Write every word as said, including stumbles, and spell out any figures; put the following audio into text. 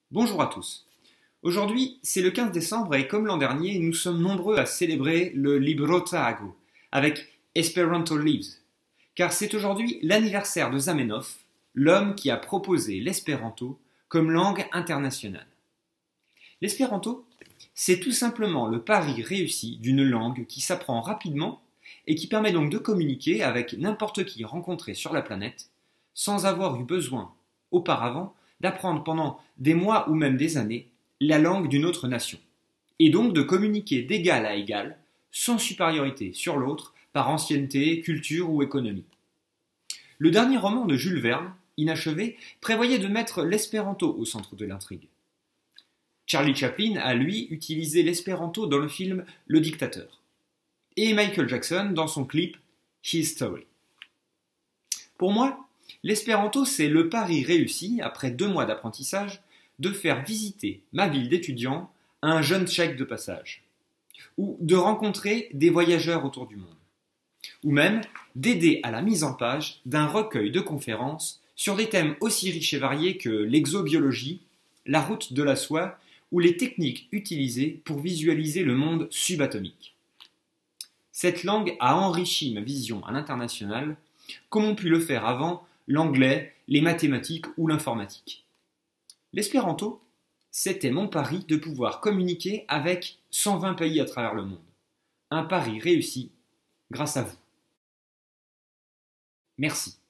Bonjour à tous. Aujourd'hui, c'est le quinze décembre et comme l'an dernier, nous sommes nombreux à célébrer le Librotago avec Esperanto Lives, car c'est aujourd'hui l'anniversaire de Zamenhof, l'homme qui a proposé l'espéranto comme langue internationale. L'espéranto, c'est tout simplement le pari réussi d'une langue qui s'apprend rapidement et qui permet donc de communiquer avec n'importe qui rencontré sur la planète sans avoir eu besoin, auparavant, d'apprendre pendant des mois ou même des années la langue d'une autre nation, et donc de communiquer d'égal à égal, sans supériorité sur l'autre, par ancienneté, culture ou économie. Le dernier roman de Jules Verne, inachevé, prévoyait de mettre l'espéranto au centre de l'intrigue. Charlie Chaplin a, lui, utilisé l'espéranto dans le film Le Dictateur, et Michael Jackson dans son clip His Story. Pour moi, l'espéranto, c'est le pari réussi, après deux mois d'apprentissage, de faire visiter ma ville d'étudiant à un jeune tchèque de passage, ou de rencontrer des voyageurs autour du monde, ou même d'aider à la mise en page d'un recueil de conférences sur des thèmes aussi riches et variés que l'exobiologie, la route de la soie ou les techniques utilisées pour visualiser le monde subatomique. Cette langue a enrichi ma vision à l'international, comme ont pu le faire avant l'anglais, les mathématiques ou l'informatique. L'espéranto, c'était mon pari de pouvoir communiquer avec cent vingt pays à travers le monde. Un pari réussi grâce à vous. Merci.